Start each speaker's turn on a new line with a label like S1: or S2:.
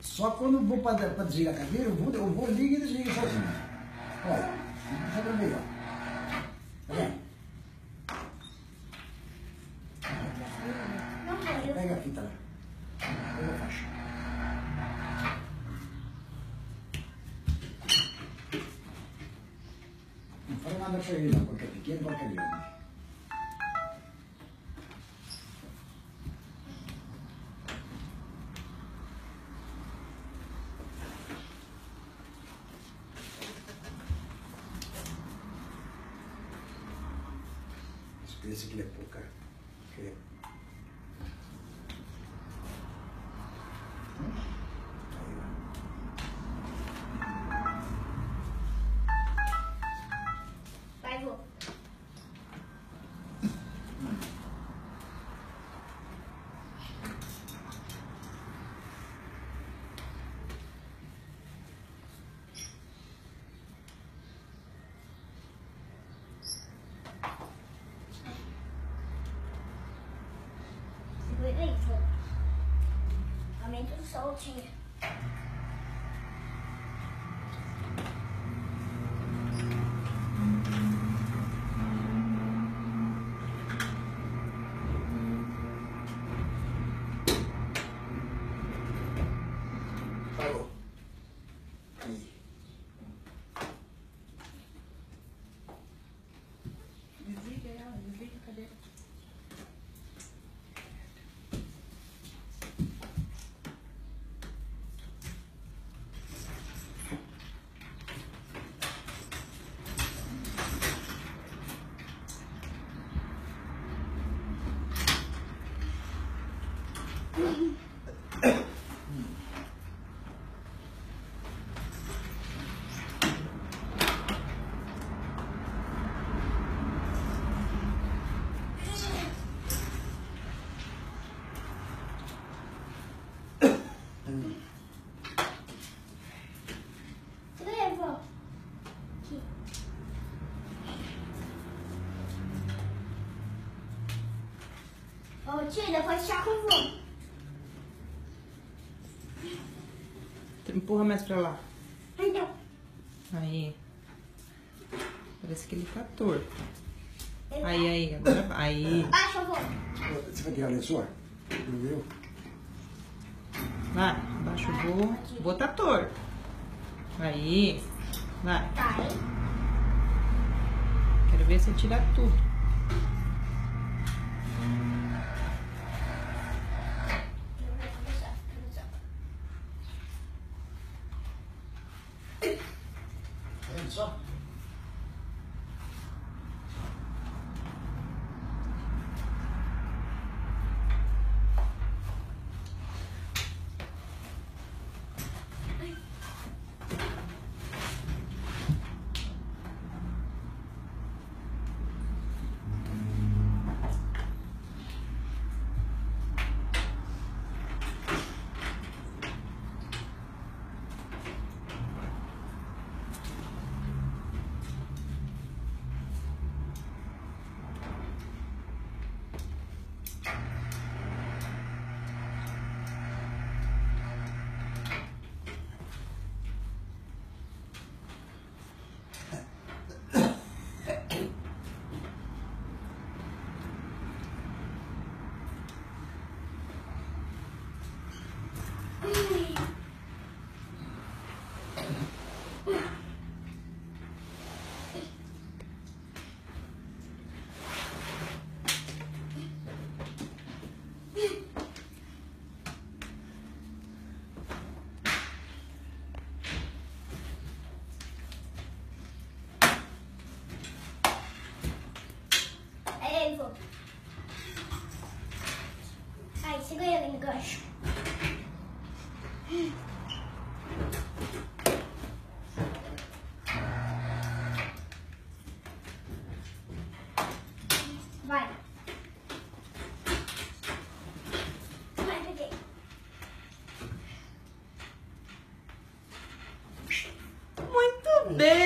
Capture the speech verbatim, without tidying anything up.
S1: Só quando eu vou para desligar a cadeira, eu vou, eu vou liga e desliga sozinho. Olha, dá pra ver, ó. Tá vendo? Pega a fita lá. Pega a faixa. Não fala nada pra ele não, porque é pequeno, porque é grande. Esse aqui é pouca. Aqui é.
S2: Vai, vô. Segura aí, vô. Aumenta o soltinho.
S1: Parou. Aí.
S3: Desliga ela, desliga a cadeira.
S2: Segura aí, vô. Aqui. Ô, tira, pode tirar com o vô.
S3: Empurra mais pra lá.
S2: Então.
S3: Aí. Parece que ele tá torto. Aí, aí, agora vai. Aí.
S2: Baixa, vô.
S1: Você vai tirar o lençol? Não viu?
S3: Vai, abaixa o voo. O voo tá torto. Aí. Vai.
S2: Vai.
S3: Quero ver você tirar tudo.
S1: Tá vendo só?
S2: Aí, vô. Aí, segura ele no gancho. Vai. Vai, peguei.
S3: Muito bem!